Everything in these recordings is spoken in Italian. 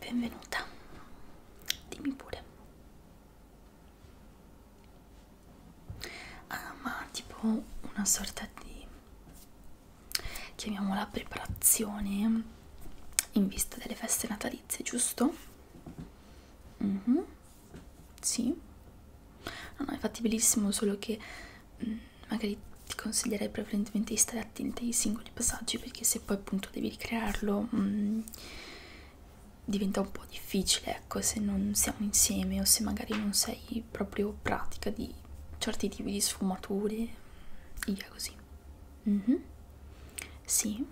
Benvenuta. Dimmi pure. Ah, ma tipo una sorta di, chiamiamola, preparazione in vista delle feste natalizie, giusto? Sì. No, no, è fattibilissimo, solo che magari ti consiglierei prevalentemente di stare attenta ai singoli passaggi, perché se poi appunto devi ricrearlo diventa un po' difficile, ecco, se non siamo insieme o se magari non sei proprio pratica di certi tipi di sfumature e via così. Sì.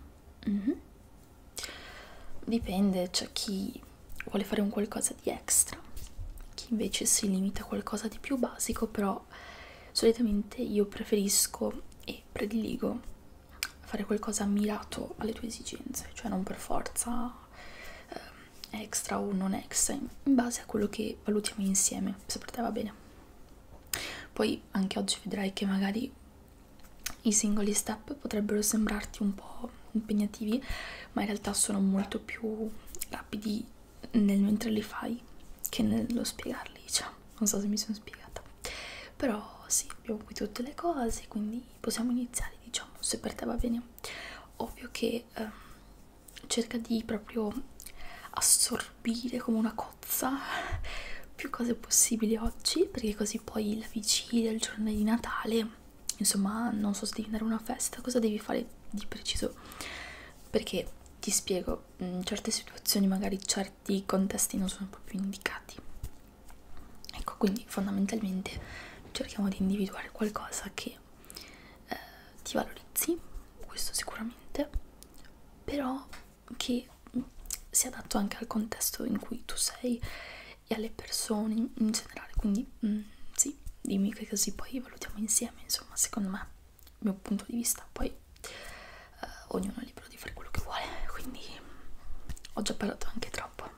Dipende, c'è chi vuole fare un qualcosa di extra, chi invece si limita a qualcosa di più basico, però solitamente io preferisco e prediligo fare qualcosa mirato alle tue esigenze, cioè non per forza extra o non extra, in base a quello che valutiamo insieme, se per te va bene. Poi anche oggi vedrai che magari i singoli step potrebbero sembrarti un po' impegnativi, ma in realtà sono molto più rapidi nel mentre li fai che nello spiegarli, diciamo. Non so se mi sono spiegata, però sì, abbiamo qui tutte le cose, quindi possiamo iniziare, diciamo, se per te va bene. Ovvio che cerca di proprio assorbire come una cozza più cose possibili oggi, perché così poi la vigilia, il giorno di Natale, insomma, non so se devi andare a una festa, cosa devi fare di preciso, perché ti spiego, in certe situazioni magari certi contesti non sono proprio indicati. Ecco, quindi fondamentalmente cerchiamo di individuare qualcosa che ti valorizzi, questo sicuramente, però che sia adatto anche al contesto in cui tu sei e alle persone in generale, quindi sì, dimmi che così poi valutiamo insieme, insomma, secondo me, il mio punto di vista, poi ognuno è libero di fare quello che vuole, quindi ho già parlato anche troppo.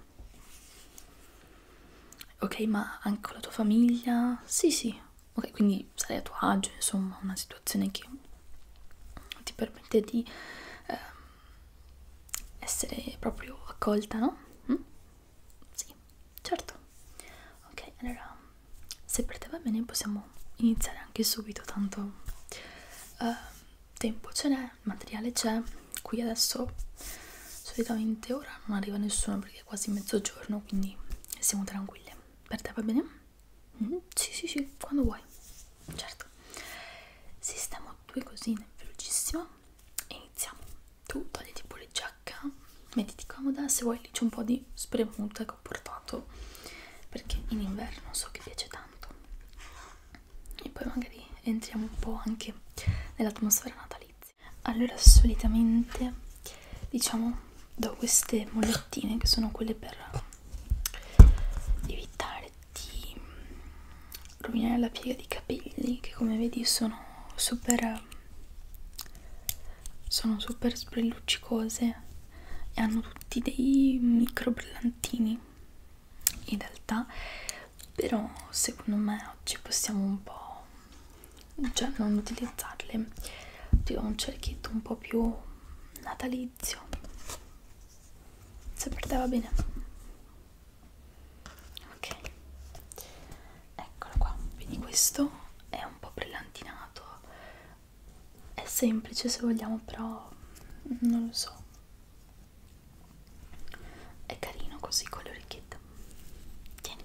Ok, ma anche con la tua famiglia? Sì, sì, ok, quindi sarai a tuo agio, insomma, una situazione che ti permette di essere proprio accolta, no? Sì, certo. Ok, allora, se per te va bene possiamo iniziare anche subito, tanto tempo ce n'è, materiale c'è. Qui adesso solitamente ora non arriva nessuno perché è quasi mezzogiorno, quindi siamo tranquille. Per te va bene? Sì, sì, sì, quando vuoi. Certo. Sistemo due cosine velocissimo e iniziamo. Tu togliti pure giacca, mettiti comoda, se vuoi lì c'è un po' di spremuta che ho portato perché in inverno so che piace tanto, e poi magari entriamo un po' anche nell'atmosfera natalizia. Allora, solitamente diciamo do queste molettine che sono quelle per evitare di rovinare la piega dei capelli, che come vedi sono super spreluccicose e hanno tutti dei micro brillantini in realtà, però secondo me oggi possiamo un po', cioè, non utilizzarle, ti do un cerchietto un po' più natalizio, se per te va bene. Ok, eccolo qua, vedi, questo è un po' brillantinato, è semplice se vogliamo, però non lo so, è carino così con le orecchiette. Tieni,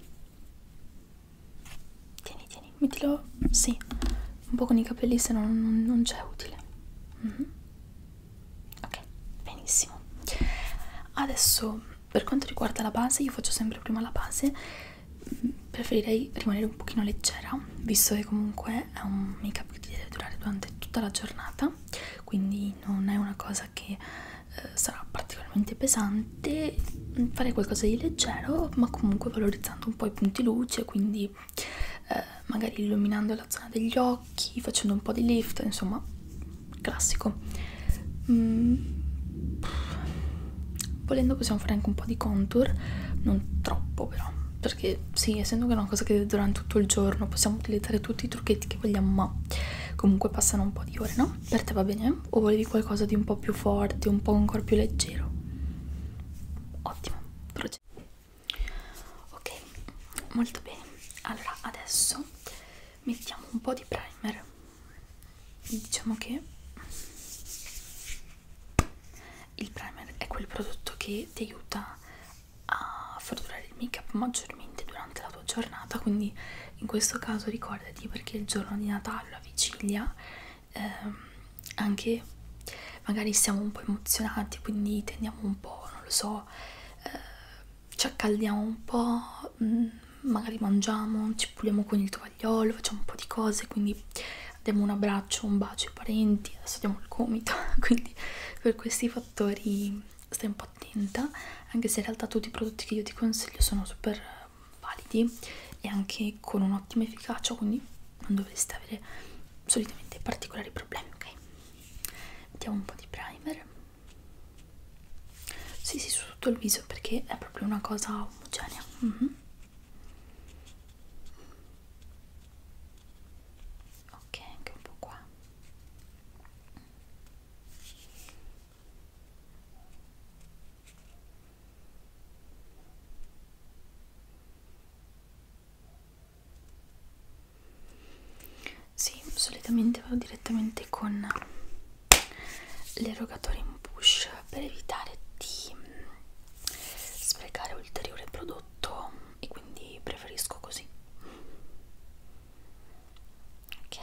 tieni, tieni, mettilo, sì, un po' con i capelli, se no non c'è utile. Ok, benissimo. Adesso per quanto riguarda la base, io faccio sempre prima la base. Preferirei rimanere un pochino leggera, visto che comunque è un make up che ti deve durare durante tutta la giornata, quindi non è una cosa che sarà particolarmente pesante. Fare qualcosa di leggero, ma comunque valorizzando un po' i punti luce, quindi magari illuminando la zona degli occhi, facendo un po' di lift, insomma, classico. Volendo possiamo fare anche un po' di contour, non troppo però, perché sì, essendo che è una cosa che durante tutto il giorno possiamo utilizzare tutti i trucchetti che vogliamo, ma comunque passano un po' di ore, no? Per te va bene? O volevi qualcosa di un po' più forte, un po' ancora più leggero? Ottimo, progetto. molto bene. Allora adesso mettiamo un po' di primer. Diciamo che il primer è quel prodotto che ti aiuta a far durare il make up maggiormente durante la tua giornata, quindi in questo caso ricordati, perché il giorno di Natale, la vigilia, anche magari siamo un po' emozionati, quindi tendiamo un po', non lo so, ci accaldiamo un po', magari mangiamo, ci puliamo con il tovagliolo, facciamo un po' di cose, quindi diamo un abbraccio, un bacio ai parenti, adesso diamo il gomito, quindi per questi fattori stai un po' attenta, anche se in realtà tutti i prodotti che io ti consiglio sono super validi e anche con un'ottima efficacia, quindi non dovreste avere solitamente particolari problemi, ok? Mettiamo un po' di primer. Sì, sì, su tutto il viso, perché è proprio una cosa omogenea. Ok, anche un po' qua. Sì, solitamente vado direttamente con l'erogatore in push per evitare di sprecare ulteriore prodotto, e quindi preferisco così. Ok.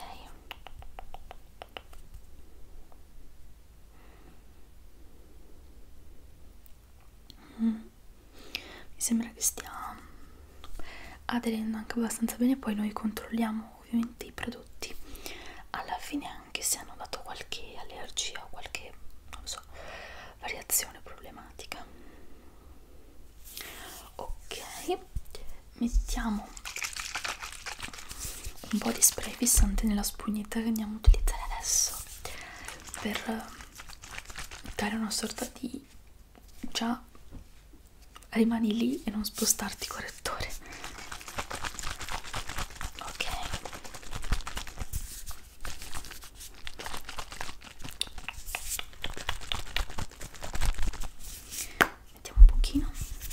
Mi sembra che stia aderendo anche abbastanza bene, poi noi controlliamo ovviamente i prodotti alla fine, anche se hanno dato qualche allergia o qualche, non lo so, variazione problematica. Ok, mettiamo un po' di spray fissante nella spugnetta che andiamo a utilizzare adesso per dare una sorta di già rimani lì e non spostarti correttore. Ok, mettiamo un pochino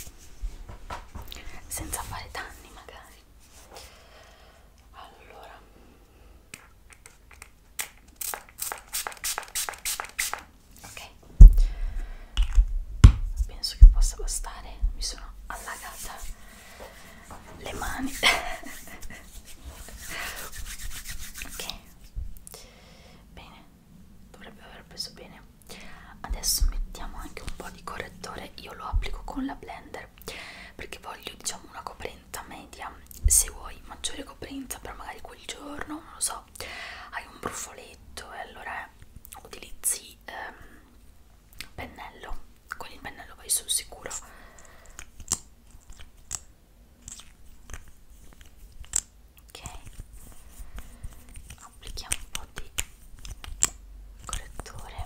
senza fare danni magari. Allora, ok, penso che possa bastare, mi sono allagata le mani. Ok, bene, dovrebbe aver preso bene. Adesso mettiamo anche un po' di correttore, io lo applico con la blender perché voglio, diciamo, una coprenza media. Se vuoi maggiore coprenza, però magari quel giorno, non lo so, hai un brufoletto e allora utilizzi pennello, con il pennello vai sul sicuro. Ok, applichiamo un po' di correttore.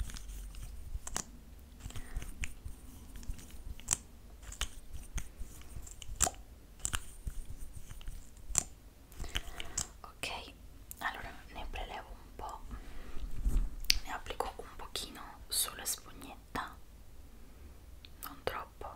Ok, allora ne prelevo un po', ne applico un pochino sulla spugnetta, non troppo.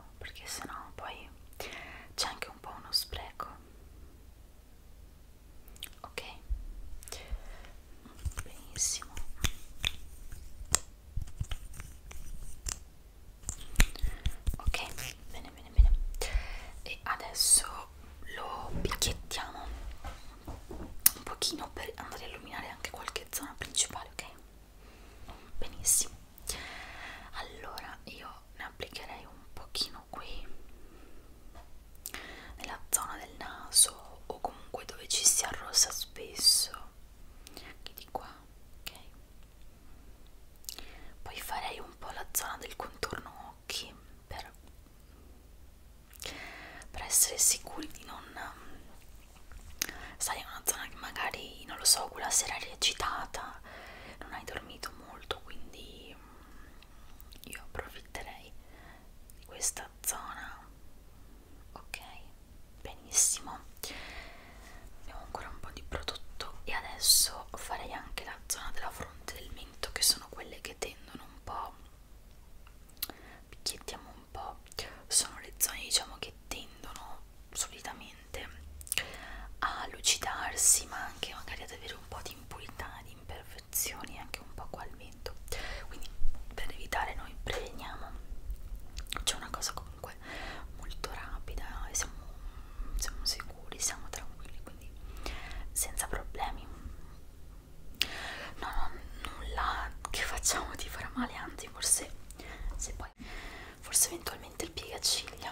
facciamo ti farà male, anzi forse se poi forse eventualmente il piegaciglia,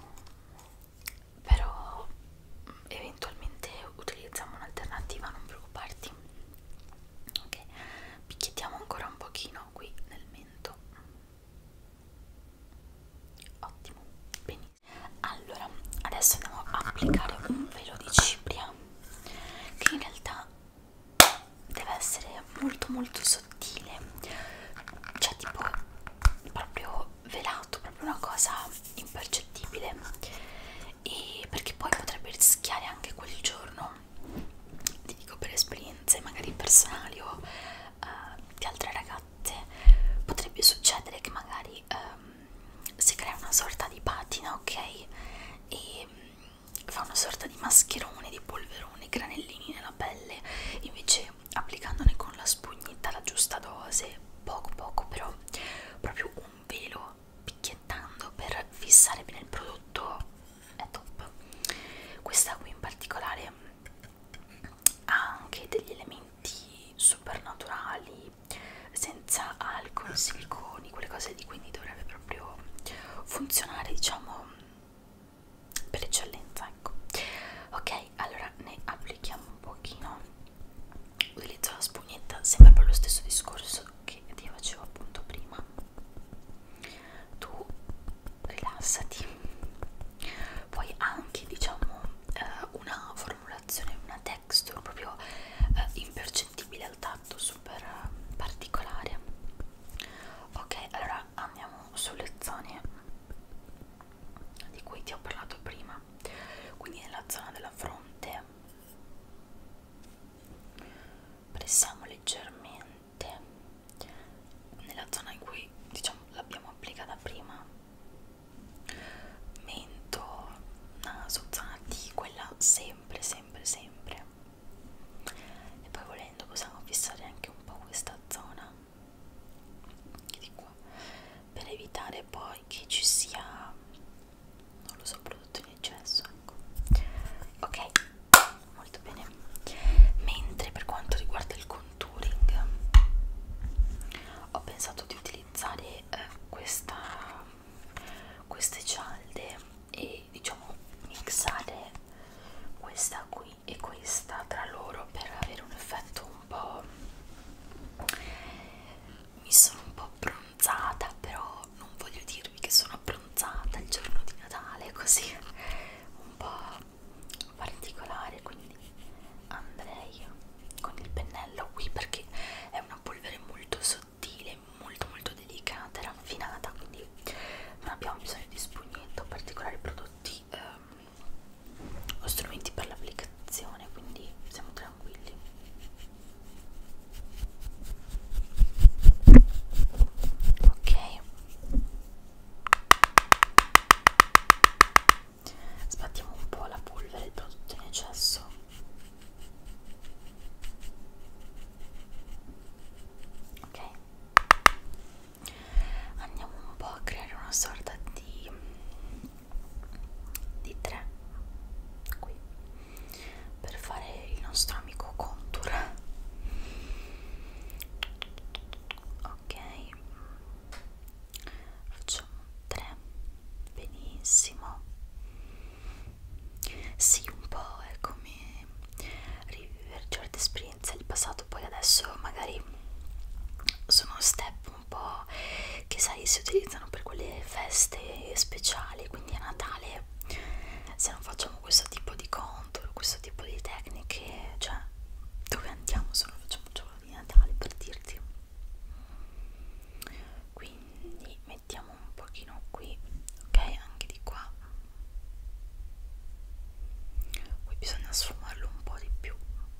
però eventualmente utilizziamo un'alternativa, non preoccuparti. Ok, picchiettiamo ancora un pochino qui nel mento. Ottimo, benissimo. Allora adesso andiamo a applicare un velo di cipria che in realtà deve essere molto molto sottile, cioè tipo proprio velato, proprio una cosa impercettibile, e perché poi potrebbe rischiare anche quel giorno, ti dico per esperienze magari personali o di altre ragazze, potrebbe succedere che magari si crea una sorta di patina, ok? E fa una sorta di mascherone, di polverone, granellini nella pelle. Invece applicandone con la spugnetta la giusta dose, poco poco però, proprio un velo picchiettando per fissare bene il prodotto, è top. Questa qui in particolare ha anche degli elementi super naturali, senza alcol, siliconi, quelle cose lì, quindi dovrebbe proprio funzionare, diciamo, per eccellenza, ecco. Ok, allora ne applichiamo un pochino, utilizzo la spugnetta sempre per lo stesso discorso che ti facevo appunto prima. Tu rilassati. Poi anche, diciamo, una formulazione, una texture proprio impercettibile al tatto, super particolare. Ok, allora andiamo sulle zone di cui ti ho parlato prima, quindi nella zona della fronte pressiamo leggermente, nella zona in cui diciamo l'abbiamo applicata prima, mento, naso, zona T, quella sempre sempre sempre, e poi volendo possiamo fissare anche un po' questa zona di qua per evitare poi che ci sia, non lo so, prodotto in eccesso, ecco. Ok, molto bene. Mentre per quanto riguarda il contouring ho pensato di utilizzare queste cialde e diciamo mixare questa qui e questa tra loro per avere un effetto un po', mi sono un po' abbronzata, però non voglio dirvi che sono abbronzata il giorno di Natale, così un po' particolare, quindi andrei con il pennello qui perché è una polvere molto sottile, molto molto delicata e raffinata, quindi non abbiamo bisogno di spugnetto o particolari prodotti o strumenti per l'applicazione, quindi siamo tranquilli. Ok, sbattiamo un po' la polvere, il prodotto in eccesso. Ok, andiamo un po' a creare una sorta di tre qui per fare il nostro amico contour. Ok, facciamo 3, benissimo. Sì, un po' è come rivivere certe esperienze del passato, poi adesso magari sono step un po' che sai si utilizzano per quelle feste speciali, quindi a Natale se non facciamo questo tipo di contour, questo tipo di tecniche, cioè dove andiamo se non facciamo il giorno di Natale, per dirti. Quindi mettiamo un pochino qui, ok, anche di qua. Qui bisogna sfumarlo un po' di più.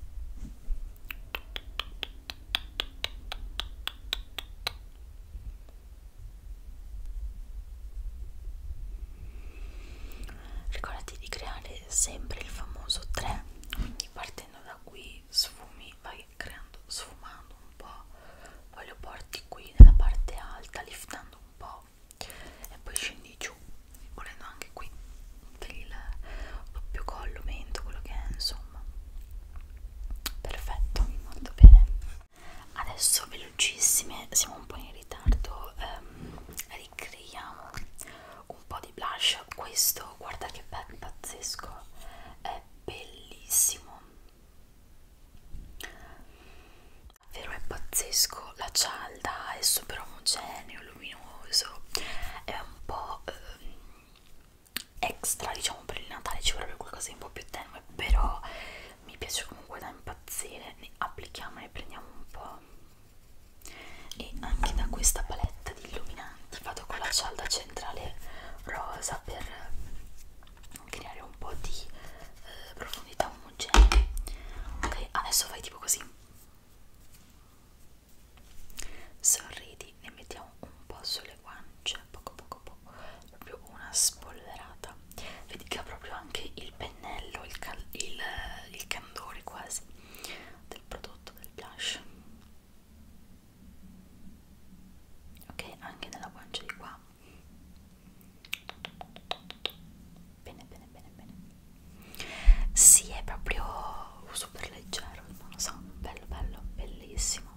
Ricordati di creare sempre il famoso 3, quindi partendo da qui sfumi, vai creando, sfumando un po', poi lo porti qui nella parte alta, liftando un po' e poi scendi giù, volendo anche qui per il doppio collo, mento, quello che è, insomma. Perfetto, molto bene. Adesso velocissimo carissime, siamo un po' in ritardo, ricreiamo un po' di blush. Questo, guarda che bello, pazzesco, è bellissimo, davvero è pazzesco, la cialda è super omogeneo, luminoso, è un po' extra, diciamo, per il Natale ci vorrebbe qualcosa di un po' più tenue, però mi piace comunque da impazzire. Ne applichiamo e prendiamo un po', e anche da questa palette di illuminanti vado con la cialda centrale rosa per creare un po' di profondità omogenea. Ok, adesso fai tipo così, sorridi, ne mettiamo un po' sulle guance, poco, proprio una spolverata. Vedi che ha proprio anche il pennello, il candore quasi del prodotto, del blush. Ok, anche nella guancia di qua. Bene. Sì, è proprio super leggero, non lo so, bello, bellissimo.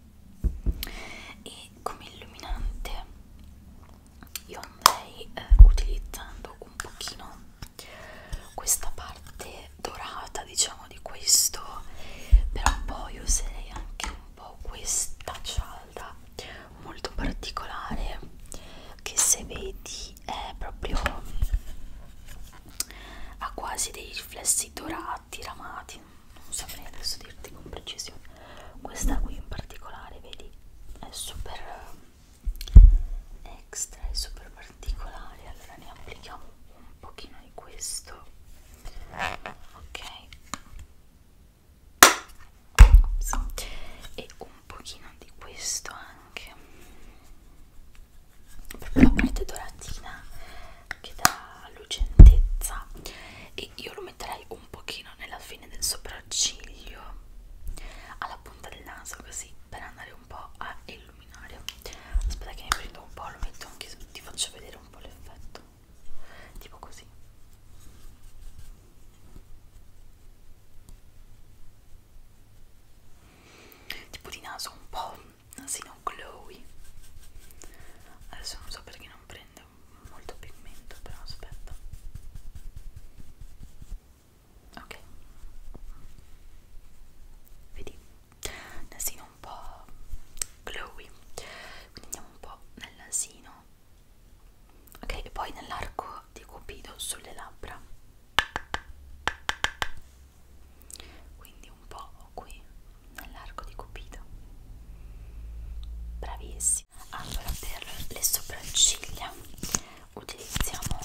E come illuminante io andrei utilizzando un pochino questa parte dorata, diciamo, di questo, però poi userei anche un po' questa cialda molto particolare che, se vedi, è proprio, ha quasi dei riflessi dorati, ramati, non saprei adesso dirti con precisione. Questa qui in particolare, vedi, è super extra, è super particolare. Allora ne applichiamo un pochino di questo, ok. Ops. E un pochino di questo anche, proprio la parte doratina che dà lucentezza, e io lo metterei un pochino nella fine del sopracciglio, alla punta del naso, così, per andare un po' a illuminare. Aspetta che ne prendo un po', lo metto anche, ti faccio vedere un po' l'effetto, tipo così. Tipo di naso un po' nasino glowy. Adesso non so perché non prende molto pigmento, però aspetta. Ok, vedi, nasino un po' glowy, quindi andiamo un po' nel nasino, ok, e poi nell'arco di Cupido sulle labbra, quindi un po' qui nell'arco di Cupido. Bravissimo. Allora, per le sopracciglia utilizziamo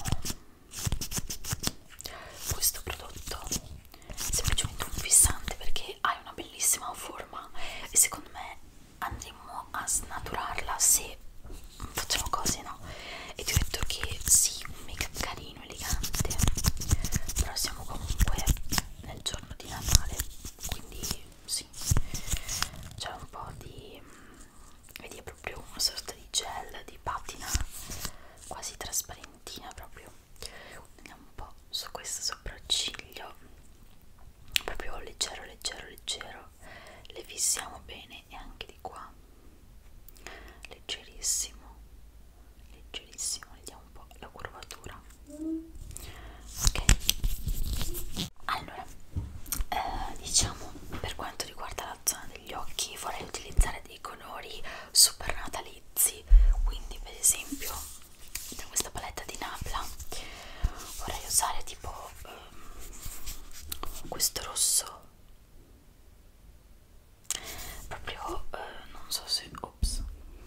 questo prodotto, semplicemente un fissante, perché hai una bellissima forma e secondo me andremo a snaturarla se facciamo cose, no? E ti ho detto che sì, un make up carino, elegante, però siamo comunque nel giorno di Natale, quindi sì, c'è un po' di, vedi, è proprio una sorta di gel, di patina quasi trasparentina, proprio. Andiamo un po' su questo sopracciglio, proprio leggero, le fissiamo bene, e anche di qua leggerissimo, le diamo un po' la curvatura, ok. Allora, diciamo, per quanto riguarda la zona degli occhi vorrei utilizzare dei colori super natalizi, quindi per esempio da questa paletta di Nabla vorrei usare tipo questo rosso, proprio non so se, ops,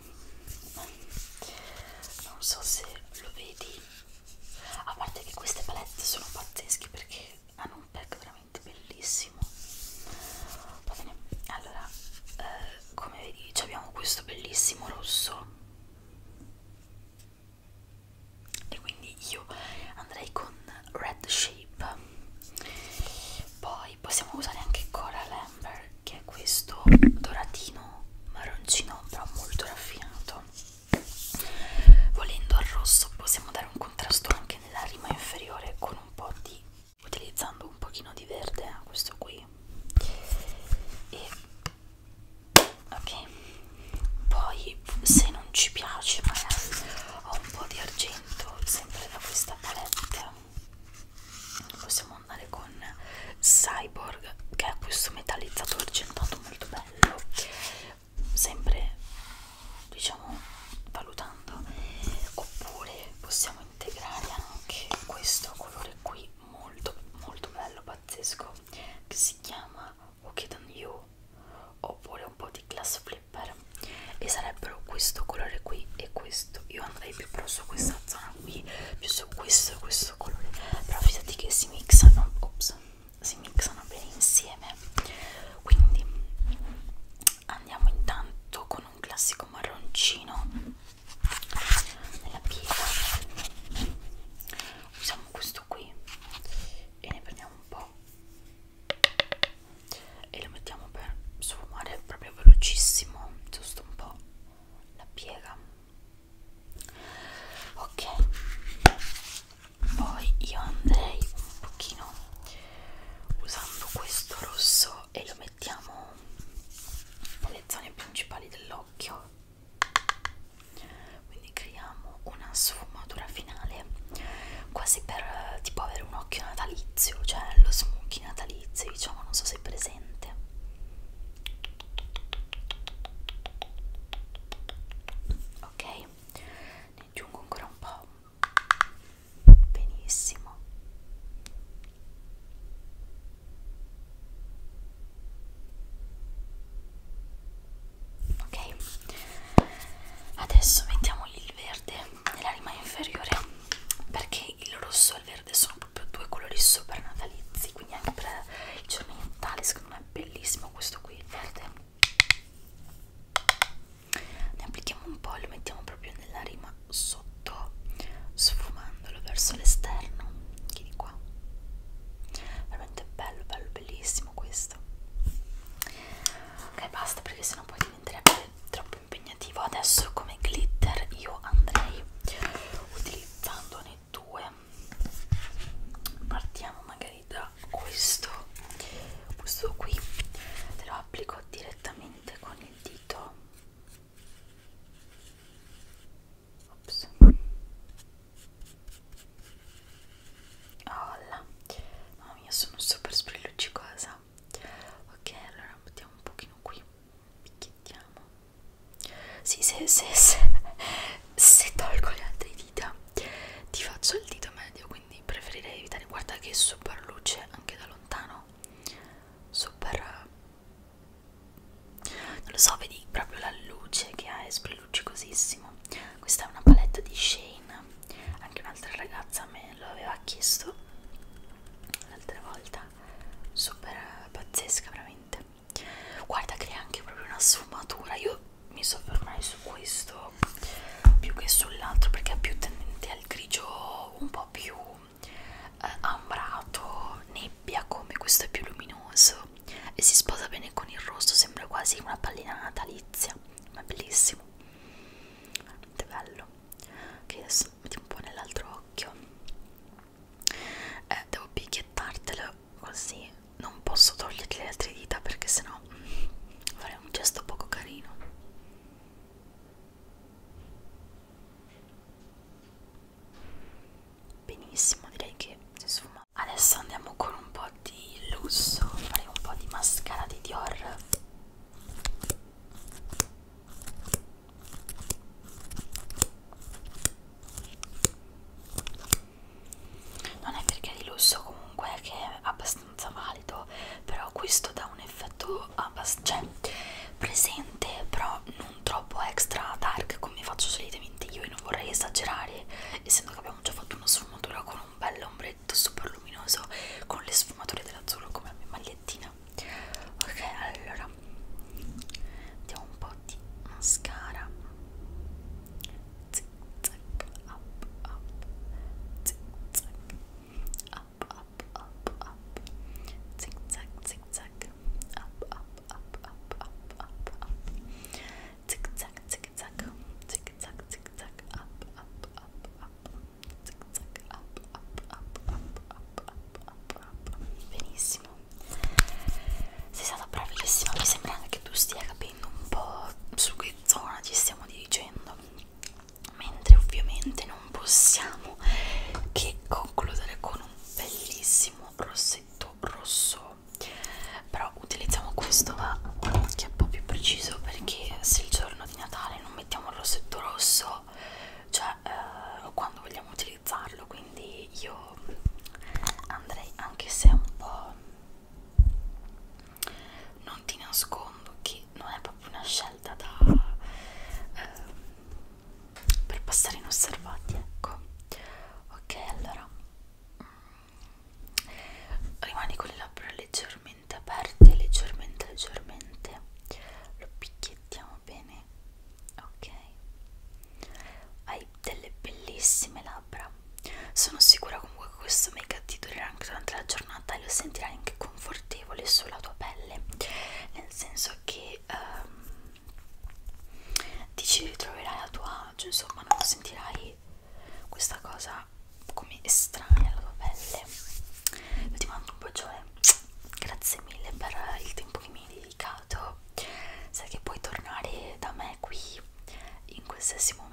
non so se lo vedi, a parte che queste palette sono pazzesche perché hanno un pack veramente bellissimo. Va bene, allora come vedi abbiamo questo bellissimo rosso, e quindi io andrei con Red Shape. Poi possiamo usare anche Coral Amber, che è questo doratino marroncino però molto raffinato. Volendo al rosso possiamo dare un contrasto anche nella rima inferiore con un po' di, utilizzando un pochino di verde, questo qui, e ok, poi argento, sempre da questa palette. Possiamo andare con Cyborg, che è questo metallizzato argentato molto bello, sempre diciamo valutando. Oppure possiamo integrare anche questo colore qui molto molto bello, pazzesco, che si chiama Wicked on You, oppure un po' di Glass Flipper, e sarebbero questo colore qui e questo. Io andrei più però su questa zona qui, più su questo e questo colore, però fidati che si mixano, ops, si mixano bene insieme. Quindi andiamo intanto con un classico marroncino nella piega, usiamo questo qui e ne prendiamo un po' e lo mettiamo per sfumare proprio velocissimo, giusto un po' la piega. Ok, poi io andrei un pochino usando questo rosso e lo mettiamo nelle zone principali dell'occhio, quindi creiamo una sfumatura finale quasi per tipo avere un occhio natalizio, cioè lo smoky natalizio, diciamo, non so se è presente. Ok, ne aggiungo ancora un po'. Benissimo. Ok, adesso mettiamo il verde nella rima inferiore, perché il rosso e il verde sono proprio due colori super natalizi, quindi anche per i giorni di Natale secondo me è bellissimo questo qui, il verde. Ne applichiamo un po' e lo mettiamo proprio nella rima sotto, sfumandolo verso l'esterno, anche di qua. Veramente bello, bello, bellissimo questo. Ok, basta, perché sennò poi diventerebbe troppo impegnativo. Adesso come glitter io andrei utilizzandone due. Partiamo magari da questo qui, te lo applico direttamente con il dito. Ops. Oh là, mamma mia, sono super sprilluccicosa. Ok, allora mettiamo un pochino qui, picchiettiamo. Sì, se tolgo le altre dita ti faccio il dito medio, quindi preferirei evitare. Guarda che super luce anche da lontano, super, non lo so, vedi proprio la luce che ha, è sprilluccicosissimo. Questa è una palette di Shane, anche un'altra ragazza me lo aveva chiesto l'altra volta, super pazzesca veramente. Guarda, crea anche proprio una sfumatura. Io mi soffermerei su questo più che sull'altro, perché è più tendente al grigio un po' più ambrato, nebbia, come questo è più luminoso e si sposa bene con il rosso, sembra quasi una pallina natalizia, ma è bellissimo, veramente bello. Ok, adesso metti un po' nell'altro occhio, devo picchiettartelo così, non posso toglierti le altre dita perché sennò farei un gesto poco carino. Benissimo, direi che si sfuma. Adesso andiamo con un po' di lusso, farei un po' di mascara di Dior. insomma non sentirai questa cosa come estranea alla tua pelle. Io ti mando un bacione, grazie mille per il tempo che mi hai dedicato. Sai che puoi tornare da me qui in qualsiasi momento